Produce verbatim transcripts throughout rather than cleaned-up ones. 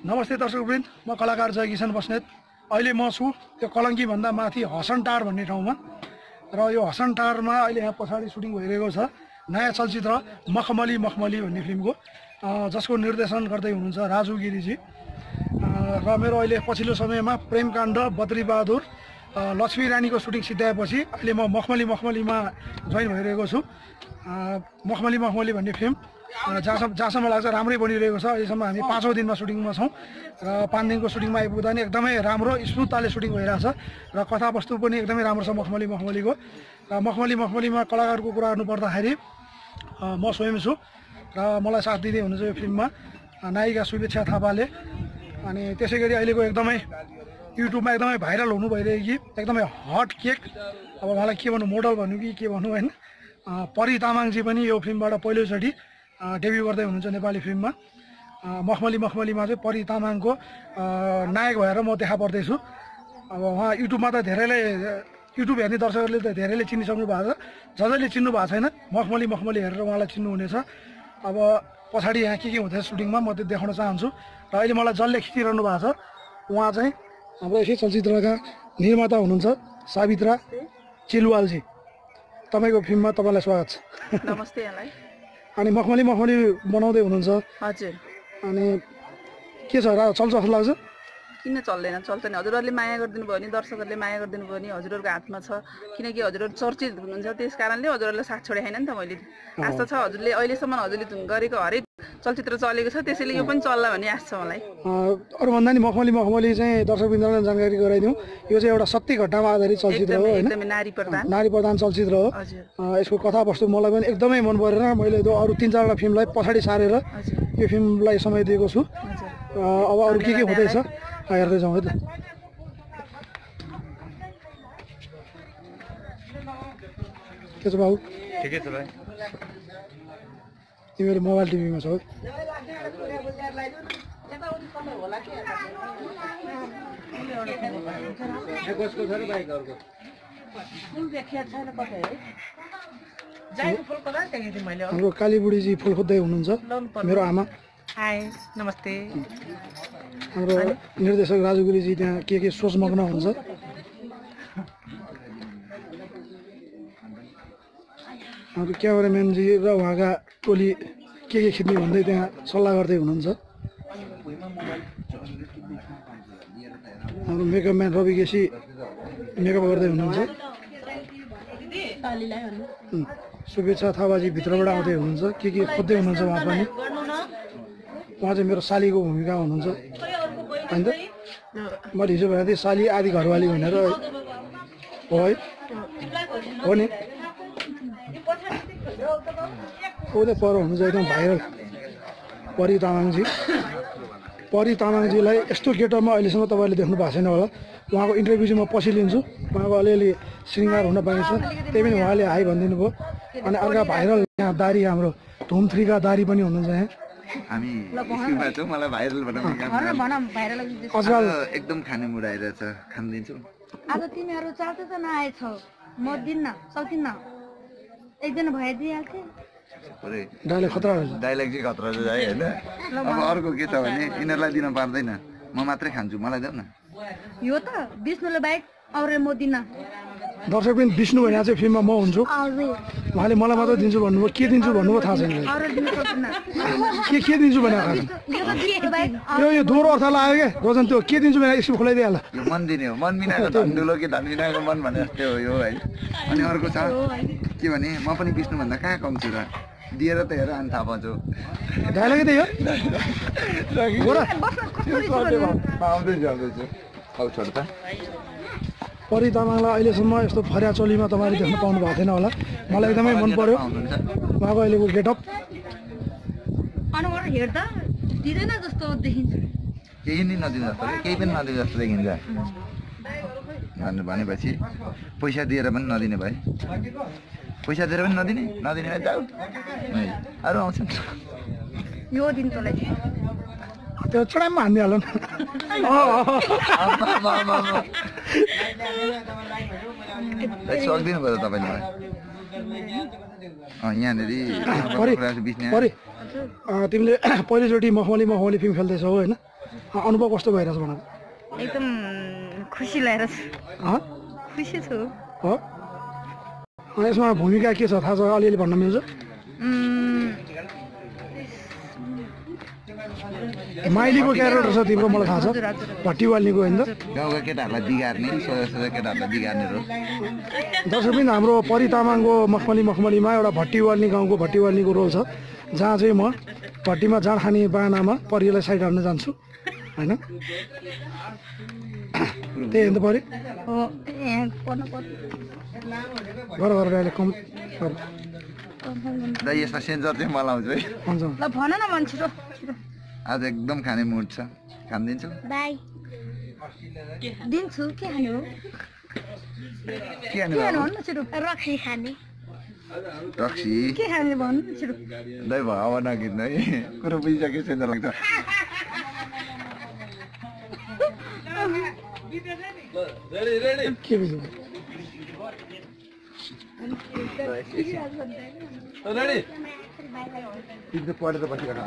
नमस्ते दर्शकवृन्द, म कलाकार जय किशन बस्नेत। अहिले म छु त्यो कलङ्की भन्दा माथि हसनटार भन्ने ठाउँमा र यो हसनटारमा अहिले यहाँ पछाडि सुटिङ भइरहेको छ नयाँ चलचित्र मखमली मखमली भन्ने फिल्मको, जसको निर्देशन गर्दै हुनुहुन्छ राजु गिरीजी। र मेरो अहिले पछिल्लो समयमा प्रेमकाण्ड, बद्रीबहादुर, लक्ष्मी रानीको सुटिङ सिद्ध्याएपछि अहिले म मखमली मखमलीमा जोइन भइरहेको छु। मखमली मखमली भन्ने फिल्म जहाँसम्म जहाँसम्म लाग्छ राम्रै बनिरहेको छ। अहिलेसम्म हामी पाँचौँ दिनमा सुटिङमा छौँ र पाँच दिनको सुटिङमा आइपुग्दा नि एकदमै राम्रो स्मुथताले सुटिङ भइरहेछ र कथावस्तु पनि एकदमै राम्रो छ मखमली मखमलीको। र मखमली मखमलीमा कलाकारको कुरा गर्नुपर्दाखेरि म स्वयं छु र मलाई साथ दिँदै हुनुहुन्छ यो फिल्ममा नायिका शुभेच्छा थापाले। अनि त्यसै गरी अहिलेको एकदमै युट्युबमा एकदमै भाइरल हुनु भइरहेकी एकदमै हट केक, अब मलाई के भन्नु, मोडल भन्नु कि के भन्नु होइन, परी तामाङजी पनि यो फिल्मबाट पहिलोचोटि डेब्यु गर्दै हुनुहुन्छ नेपाली फिल्ममा। मखमली मखमलीमा चाहिँ परी तामाङको नायक भएर म देखा पर्दैछु। अब उहाँ युट्युबमा त धेरैले, युट्युब हेर्ने दर्शकहरूले त धेरैले चिनिसक्नु भएको छ, ज जसले चिन्नु भएको छैन मखमली मखमली हेरेर उहाँलाई चिन्नुहुनेछ। अब पछाडि यहाँ के के हुँदैछ सुटिङमा म त्यो देखाउन चाहन्छु। र अहिले मलाई जसले खिचिरहनु भएको छ उहाँ चाहिँ हाम्रो यसै चलचित्रका निर्माता हुनुहुन्छ सावित्रा चिलवालजी। तपाईँको फिल्ममा तपाईँलाई स्वागत छ। नमस्ते यहाँलाई। अनि मखमली मखमली बनाउँदै हुनुहुन्छ हजुर, अनि के छ र चल्छ जस्तो लाग्छ? किन चल्दैन, चल्छ नि। हजुरहरूले माया गरिदिनु भयो भने, दर्शकहरूले माया गरिदिनु भयो भने हजुरहरूको हातमा छ। किनकि हजुरहरू चर्चित हुनुहुन्छ, त्यस कारणले हजुरहरूलाई साथ छोडे होइन नि त मैले। आशा छ हजुरले अहिलेसम्म हजुरले गरेको हरेक चलचित्र चलेको छ, त्यसैले यो पनि चल्ला भन्ने आशा छ मलाई। अरू भन्दा नि मखमली मखमली चाहिँ दर्शकवृन्दलाई जानकारी गराइदिउँ, यो चाहिँ एउटा सत्य घटनामा आधारित चलचित्र हो होइन, एकदमै नारी प्रधान नारी प्रधान चलचित्र हो। यसको कथावस्तु मलाई पनि एकदमै मन परेर मैले अरू तिन चारवटा फिल्मलाई पछाडि सारेर यो फिल्मलाई समय दिएको छु। अब अरू के के हुँदैछ हेर्दै जाउँ है त। के छ बाबु? ठिकै छ भाइ। तिमीहरू मोबाइल टिभीमा छौ? हाम्रो कालीबुढीजी फुल खोज्दै हुनुहुन्छ, मेरो आमा। हाई नमस्ते। हाम्रो निर्देशक राजु गिरीजी त्यहाँ के के सोचमग्न हुन्छ। हाम्रो क्यामेराम्यानजी र उहाँका टोली के के खिच्ने भन्दै त्यहाँ सल्लाह गर्दै हुनुहुन्छ। हाम्रो मेकअपम्यान रवि केसी मेकअप गर्दै हुनुहुन्छ। शुभेच्छा थापाजी भित्रबाट आउँदै हुनुहुन्छ, के के खोज्दै हुनुहुन्छ उहाँ पनि। उहाँ चाहिँ मेरो सालीको भूमिका हुनुहुन्छ होइन त। मैले हिजो भनेको थिएँ साली आदि घरवाली भनेर, हो है? हो नि। उता पर हुनुहुन्छ एकदम भाइरल परी तामाङजी। परी तामाङजीलाई यस्तो गेटअपमा अहिलेसम्म तपाईँले देख्नु भएको छैन होला। उहाँको इन्टरभ्यू चाहिँ म पछि लिन्छु, उहाँको अलिअलि श्रृङ्गार हुन पाइन्छ, त्यही पनि उहाँले हाई भनिदिनु भयो। अनि अर्का भाइरल यहाँ दारी, हाम्रो धुम थ्रीका दारी पनि हुनुहुन्छ यहाँ। हामी स्कुलमा छौँ, मलाई भाइरल बनाउने काम अजराल एकदम खाने मुड आइरहेछ, खान दिन्छु। आज तिमीहरू चाल्छ त नआएछौ, म दिन्न सक्दिनँ, एकजना भइदिइहाल्छ। डाइलेक्ट खतरा डाइलेक्ट चाहिँ खतरा छ है होइन। अब अर्को के छ भने यिनीहरूलाई दिन पार्दैन, म मात्रै खान्छु, मलाई देऊ न। यो त विष्णुले बाहेक अरू म दिन्न। दर्शक पनि विष्णु भनेर चाहिँ फिल्ममा म हुन्छु, उहाँले मलाई मात्रै दिन्छु भन्नुभयो। के दिन्छु भन्नुभयो थाहा छैन, के के दिन्छु भनेर थाहा छैन। यो यो दोहोरो अर्थ लाग्यो क्या रोजन, त्यो के दिन्छु भनेर स्कुल खोलाइदिइहाल्ला। यो मन दिने हो, मन बिनाको धन ठुलो कि धन बिनाको मन भने जस्तै हो यो है। अनि अर्को छ के भने म पनि विष्णुभन्दा कहाँ कम छु र, दिएर त हेर अनि थाहा पाउँछु। डाइलगै त्यही हो। आउँदैछु आउँदैछु हौ छोड त। परी तामाङलाई अहिलेसम्म यस्तो फरिया चोलीमा तपाईँले देख्न पाउनु भएको थिएन होला, मलाई एकदमै मन पर्यो उहाँको अहिलेको गेटअप। अनुहार हेर्दा दिँदैन जस्तो देखिन्छ, केही नि नदिनु जस्तो, केही पनि नदिनु जस्तो देखिन्छ भन्नु भनेपछि पैसा दिएर पनि नदिने भए, पैसा दिएर पनि नदिने नदिने भए जाऊ, अरू आउँछन् यो दिन तँलाई त्यो चढाइमा हानिदिइहाल्नु। सक्दिनु भयो तपाईँले यहाँनिर तिमीले पहिलोचोटि मखमली मखमली फिल्म खेल्दैछौ होइन? अनुभव कस्तो भइरहेछ भन एकदम खुसी लागेर अँ खुसी छु हो यसमा भूमिका के छ थाहा छ अलिअलि भन्न मिल्छ माइलीको क्यारेक्टर छ तिम्रो मलाई थाहा छ भट्टीवाल्नीको होइन गाउँका केटाहरूलाई बिगार्ने सोझा सोझा केटाहरूलाई बिगार्ने रोल दर्शक पनि हाम्रो परि तामाङको मखमली मखमलीमा एउटा भट्टीवाल्नी गाउँको भट्टीवाल्नीको रोल छ जहाँ चाहिँ म भट्टीमा जाँड खाने बाहनामा परिलाई साइड हाल्न जान्छु होइन त्यही हेर्नु पऱ्यो गर गरेर अहिले कम गर र यसमा सेन्सर चाहिँ मलाई आउँछ है हुन्छ ल भन न मन छिटो आज एकदम खाने मुड छ खानिदिन्छु बाई दिन्छु के खाने हो के खाने के खानु बाबु? भन्नु छिटो रक्सी खाने रक्सी के खाने भन्नु छिटो दै भयो अब नकिन्नु है कुरो बुझिसक्यो सेन्सर लाग्छ के बुझ्नु तिमीले पढेर बसिरहेको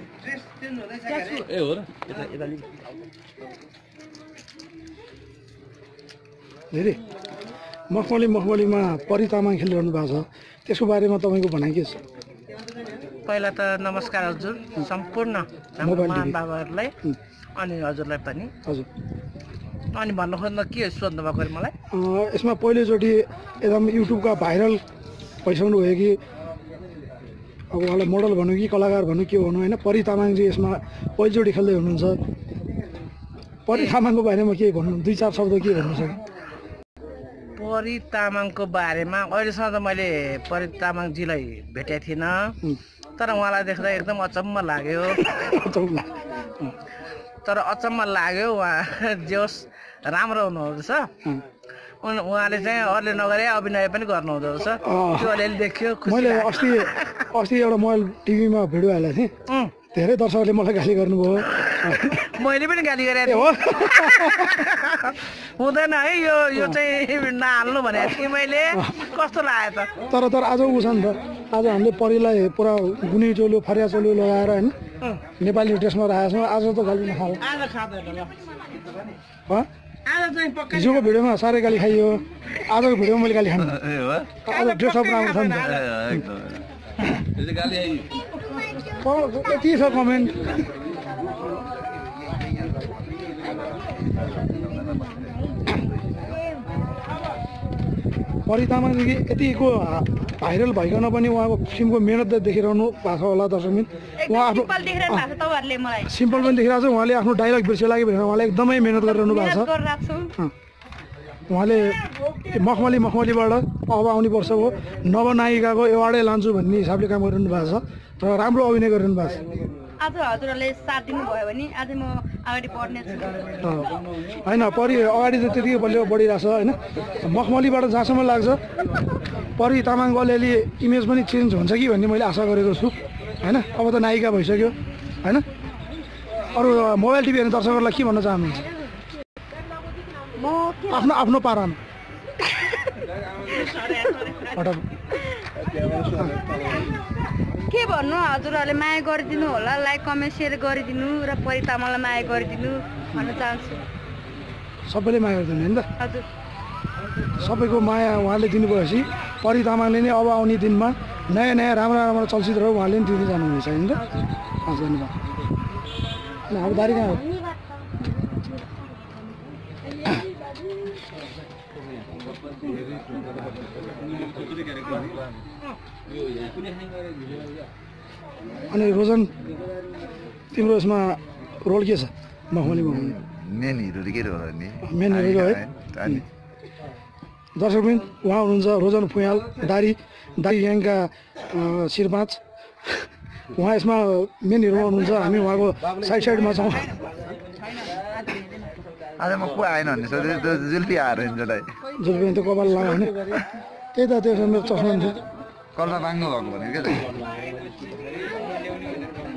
धेरै मखमली मखमलीमा परि तामाङ खेलिरहनु भएको छ त्यसको बारेमा तपाईँको भनाइ के छ पहिला त नमस्कार हजुर सम्पूर्ण मोबाइल टिभी। बाबाहरूलाई अनि हजुरलाई पनि हजुर अनि भन्नु खोज्दा के सोध्नु भएको अरे मलाई अँ, यसमा पहिलोचोटि एकदम युट्युबका भाइरल भइसक्नु भयो कि अब उहाँलाई मोडल भनौँ कि कलाकार भनौँ के भनौँ होइन परि तामाङ चाहिँ यसमा पहिलोचोटि खेल्दै हुनुहुन्छ परि तामाङको बारेमा के भन्नु दुई चार शब्द के भन्नु छ परि तामाङको बारेमा अहिलेसम्म त मैले परि तामाङजीलाई भेटेको थिइनँ तर उहाँलाई देख्दा एकदम अचम्म लाग्यो तर अचम्म लाग्यो उहाँ जे होस् राम्रो हुनुहुँदो रहेछ उन उहाँले चाहिँ अरूले नगरे अभिनय पनि गर्नुहुँदो रहेछ त्यो अलिअलि देखियो खुसी मैले लाग्यो। अस्ति अस्ति एउटा मोबाइल टिभीमा भिडियो हालेको थिएँ उम्, धेरै दर्शकहरूले मलाई गाली गर्नुभयो मैले पनि गाली गरेँ ए हो हुँदैन है यो यो चाहिँ नहाल्नु भनेको थिएँ मैले कस्तो लाग्यो त तर तर आज ऊ छ नि त आज हामीले परिलाई पुरा गुनी चोलो फरिया चोलो लगाएर होइन नेपाली ड्रेसमा राखेको छौँ आज त गाली नखायो आज खाँदैन ल हँ? आज चाहिँ पक्कै हिजोको भिडियोमा साह्रै गाली खाइयो आजको भिडियोमा मैले गाली खानु ए हो आज ड्रेसअप राम्रो छ नि त एकदम प- के छ कमेन्ट परि तामाङजी यतिको भाइरल भइकन पनि उहाँको फिल्मको मेहनत त देखिरहनु भएको छ होला दर्शकबिन उहाँ आफ्नो सिम्पल देखिरहनु भएको छ तपाईँहरूले मलाई सिम्पल पनि देखिरहेको छ उहाँले आफ्नो डाइलग बिर्सियो लाग्यो भनेर उहाँले एकदमै मेहनत गरिरहनु भएको मेहनत छ गरिरहेको छु अँ। उहाँले मखमली मखमलीबाट अब आउने वर्षको नवनायिकाको एवार्डै लान्छु भन्ने हिसाबले काम गरिरहनु भएको छ र राम्रो अभिनय गरिरहनु भएको छ आज हजुरहरूले साथ दिनुभयो भने आज म अगाडि बढ्ने छु अँ। होइन परि अगाडि त त्यतिकै बलियो बढिरहेको छ होइन मखमलीबाट जहाँसम्म लाग्छ परि तामाङको अलिअलि इमेज पनि चेन्ज हुन्छ कि भन्ने मैले आशा गरेको छु होइन अब त नायिका भइसक्यो होइन अरू मोबाइल टिभी हेर्ने दर्शकहरूलाई के भन्न चाहनुहुन्छ म के आफ्नो आफ्नो पारामा हटाउ। के भन्नु हजुरहरूले माया गरिदिनु होला लाइक कमेन्ट सेयर गरिदिनु र परि तामाङलाई माया गरिदिनु भन्न चाहन्छु सबैले माया गरिदिनु होइन त हजुर सबैको माया उहाँले दिनुभएपछि परि तामाङले नै अब आउने दिनमा नयाँ नयाँ राम्रो राम्रो चलचित्रहरू उहाँले पनि दिँदै जानुहुनेछ होइन त हस् धन्यवाद ल, अब दारी कहाँ हो अनि रोजन तिम्रो यसमा रोल के छ मखमली मखमली मेन हिरो के हो नि मेन हिरो है अनि दर्शकबिन उहाँ हुनुहुन्छ रोजन फुयाल दारी दारी ग्याङका शिरपाँच उहाँ यसमा मेन हिरोमा हुनुहुन्छ हामी उहाँको साइड साइडमा छौँ आज म को आएन भन्ने सोधेँ त्यो जुल्फी आएर हिँड्छलाई जुलबिन त्यो कपाल लगाउने त्यही त त्यो मेरो चस्मा थियो कलमा बाङ्गो भएको भनेको क्या त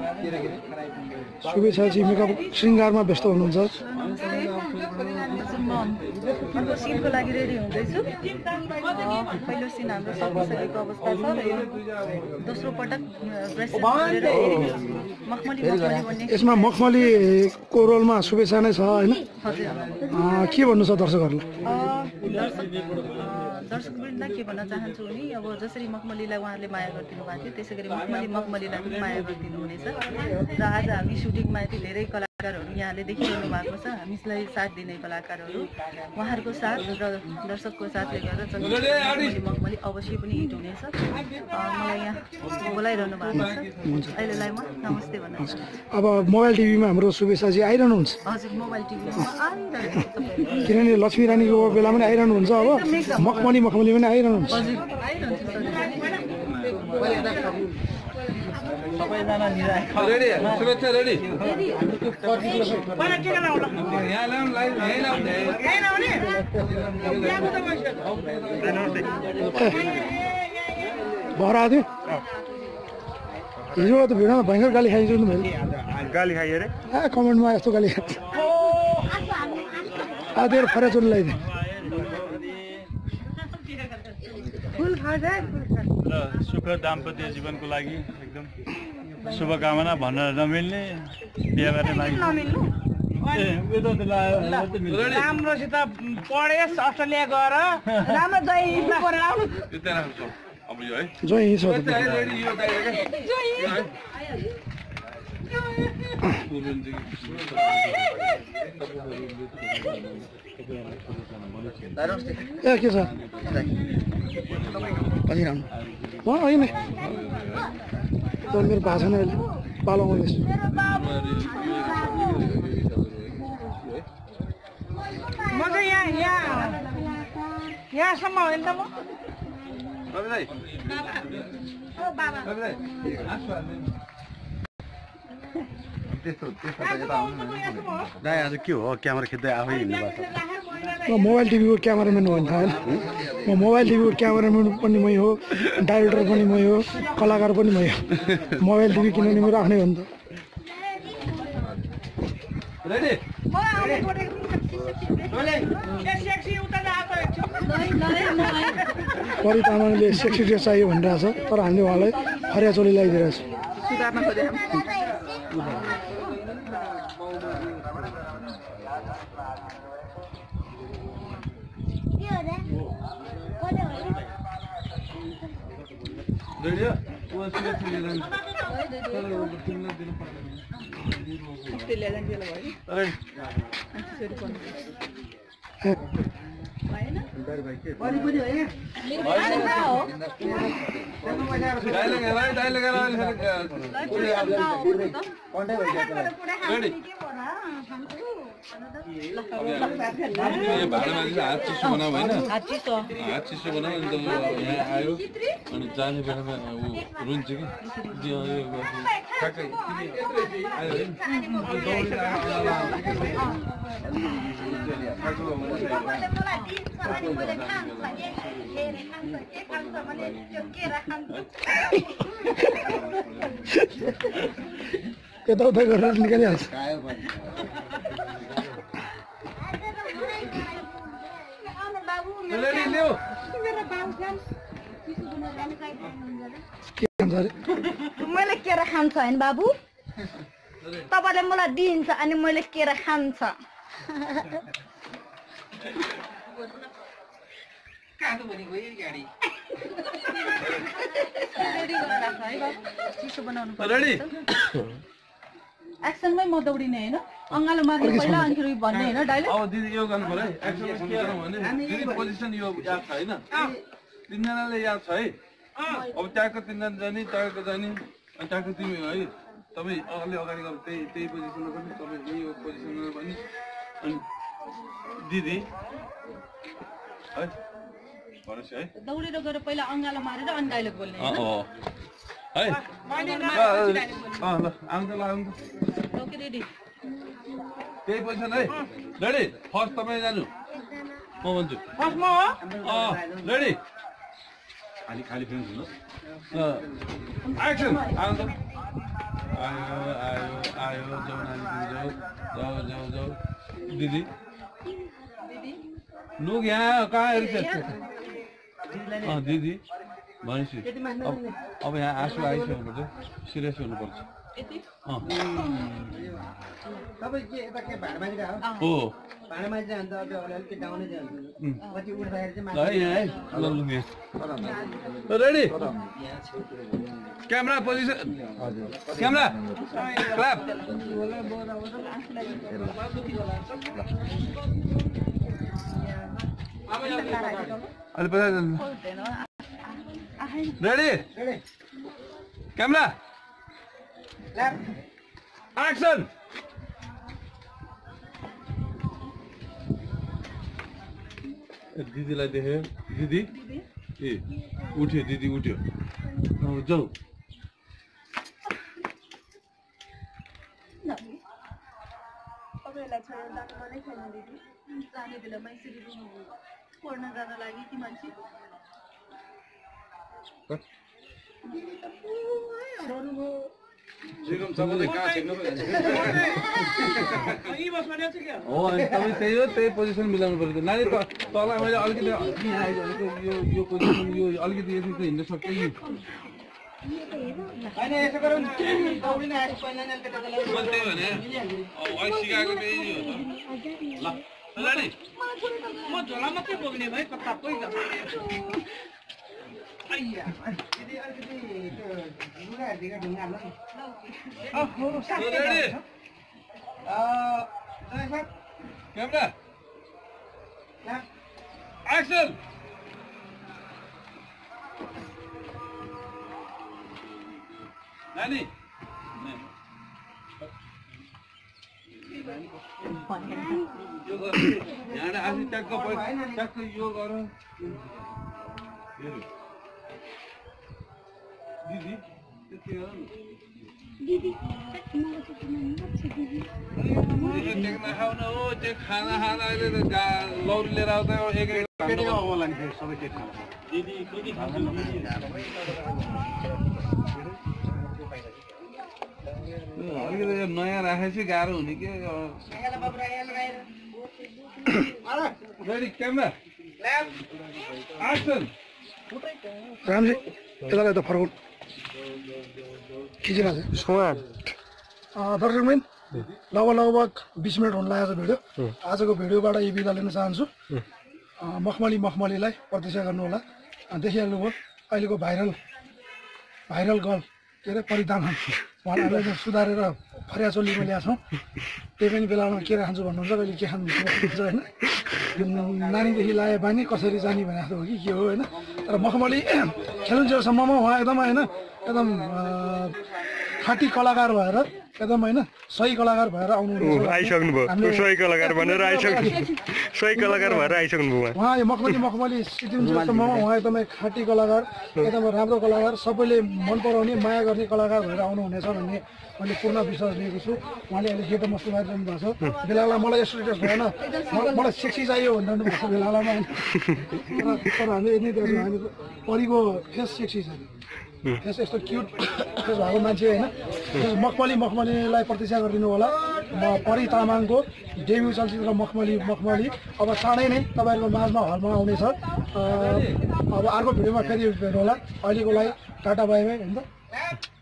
शुभेच्छाजी मेकअप श्रृङ्गारमा व्यस्त हुनुहुन्छ अर्को सिनको लागि रेडी हुँदैछु। पहिलो सिन हाम्रो सर्वशैलीको अवस्था छ र यो दोस्रो पटक ब्रेस्ट गरेर मखमली मखमली भन्ने यसमा मखमलीको रोलमा शुभेच्छा नै छ होइन? हजुर के भन्नु छ दर्शकहरूलाई? दर्शकवृन्द के भन्न चाहन्छु भने अब जसरी मखमलीलाई उहाँहरूले माया गरिदिनु भएको थियो त्यसै गरी मखमली मखमलीलाई पनि माया गरिदिनु हुनेछ र आज हामी सुटिङमा यति धेरै कलाकारहरू यहाँले देखिरहनु भएको छ। हामीलाई साथ दिने कलाकारहरू उहाँहरूको साथ र दर्शकको साथले गर्दा चलचित्र मखमली अवश्य पनि हिट हुनेछ। मलाई यहाँ बोलाइरहनु भएको छ अहिलेलाई म नमस्ते भन्न चाहन्छु। अब मोबाइल टिभीमा हाम्रो शुभेच्छाजी आइरहनुहुन्छ? हजुर मोबाइल टिभीमा आइरहनु किनभने लक्ष्मी रानीको बेला पनि आइरहनुहुन्छ, अब मखमली मखमली पनि आइरहनुहुन्छ। हजुर आइरहन्छ सबैजना रेडी शुभेच्छा रेडी भर आएको थियो हिजो त भिडियोमा भयङ्कर गाली खाइदिनु मैले। गाली खाइयो अरे ए कमेन्टमा यस्तो गाली खान्छ आधेर फरे चुन लगाइदिए र सुख दाम्पत्य जीवनको लागि एकदम शुभकामना भन्न नमिल्ने बिहा गर्ने लागि राम्रोसित पढेस् अस्ट्रेलिया गएर राम्रो दही परेर आउनु जोइ छ ए के छ भनिरहनु होइन त मेरो भएको छैन अहिले पालो आउँदैछु। म चाहिँ यहाँ यहाँ यहाँसम्म हो नि त म दाइ आज के हो क्यामेरा खिच्दै आफै हिँड्नु भएको म मोबाइल टिभीको क्यामेराम्यान हो भने थाहा होइन। म मोबाइल टिभीको क्यामेराम्यान पनि मै हो, डाइरेक्टर पनि मै हो, कलाकार पनि मै हो। मोबाइल टिभी किनभने मेरो आफ्नै हो नि त। परि तामाङले सेक्सी ड्रेस चाहियो भनिरहेछ तर हामीले उहाँलाई फरिया चोली लगाइदिरहेको छु। सुधार्न खोजे हात चिसो बनाऊ होइन हात चिसो बनाऊ अनि त यहाँ आयो अनि जाने बेलामा ऊ रुन्छ कि यताउता गरेर निकालिहाल्छ। मैले केरा खान्छ होइन बाबु तपाईँले मलाई दिन्छ अनि मैले केरा खान्छ एक्सनमै म दौडिने होइन अङ्गालो मार्ने पहिला अनि फेरि भन्ने होइन डाइलेक्ट अब दिदी यो गर्नु पर्यो है एक्सन के गरौँ भने दिदी पोजिसन यो याद छ होइन तिनजनाले याद छ है अब त्यहाँको तिनजना जाने त्यहाँको जाने अनि त्यहाँको तिमी है तपाईँ अगाडि अगाडि गएर त्यही त्यही पोजिसनमा पनि तपाईँ यही पोजिसनमा पनि अनि दिदी है भनेपछि है दौडेर गएर पहिला अङ्गालो मारेर अनि डाइलेक्ट बोल्ने है ल आउँछ ल आउँछ ओके रेडी त्यही पोजिसन है रेडी फर्स्ट तपाईँ जानु म भन्छु फर्स्ट म हो अँ रेडी खाली खाली फ्रेन्ड हुनु एक्सन आउँछ आयो आयो आयो जाउ नानी जाउ जाउ जाउ जाउ दिदी दिदी लोग यहाँ कहाँ अँ दिदी भनेपछि अब अब यहाँ आँसु आइसकेपछि सिरियस हुनुपर्छ हो ready camera position camera clap अलि पछि रेडी क्यामेरा एक्सन दिदीलाई देख्यो दिदी ए उठ्यो दिदी उठ्यो जाऊ पढ्न जान लागि कि मान्छे तपाईँ त्यही हो त्यही पोजिसन मिलाउनु पर्छ नानी तँलाई मैले अलिकति यहाँ आयो भनेको यो यो पोजिसन यो अलिकति यसो त हिँड्न सक्छ कि त्यही भने सिकाएको त्यही हो त ल म झोला मात्रै बोक्ने भाइ कता कोही क्यामेरा एक्सन नानी यो गर यहाँ आफै ट्याक्क ट्याक्क यो गर दिदी त्यति गर टेक्न खाऊ न हो त्यो खाना खाँदा अहिले त लौरी लिएर आउँदा एक एक अलिकति यो नयाँ राखेपछि गाह्रो हुने के रेडी क्यामेरा एक्सन रामजी यतालाई त फर्काउनु खिचिरहेको छ दर्शकबिन लगभग लगभग बिस मिनट हुन लागेको छ भिडियो आजको भिडियोबाट यही बिदा लिन चाहन्छु मखमली मखमलीलाई प्रतीक्षा गर्नु होला देखिहाल्नुभयो अहिलेको भाइरल भाइरल गर्ल के अरे परिधान उहाँहरूले सुधारेर फरिया चोलीमा ल्याएको छौँ त्यही पनि बेलामा के खान्छु भन्नुहुन्छ कहिले के खानुहुन्छ होइन नानीदेखि लाए बानी कसरी जाने भने जस्तो हो कि के हो होइन तर मखमली खेलुन्जेलसम्ममा उहाँ एकदम होइन एकदम खाँटी कलाकार भएर एकदम होइन सही कलाकार भएर आउनु आइसक्नुभयो सही कलाकार भनेर आइसक्नु सही कलाकार भएर आइसक्नुभयो उहाँ यो मखमली मखमली सिटिन्जेलसम्ममा उहाँ एकदमै खाँटी कलाकार एकदम राम्रो कलाकार सबैले मन पराउने माया गर्ने कलाकार भएर आउनुहुनेछ भन्ने मैले पूर्ण विश्वास लिएको छु उहाँले अहिले गेटो मस्तो मारिरहनु भएको छ बेलामा मलाई यस्तो ड्रेस भएन मलाई सेक्सी चाहियो भनिरहनु भएको छ बेलामा तर हामी यति देख्छौँ हामी परिको फेस सेक्सी छ फेस यस्तो क्युट फेस भएको मान्छे होइन मखमली मखमलीलाई प्रतीक्षा गरिदिनु होला म परि तामाङको डेब्यू चलचित्र मखमली मखमली अब चाँडै नै तपाईँहरूको माझमा हलमा आउनेछ अब अर्को भिडियोमा फेरि भेट होला अहिलेको लागि टाटा बाई बाई हुन्छ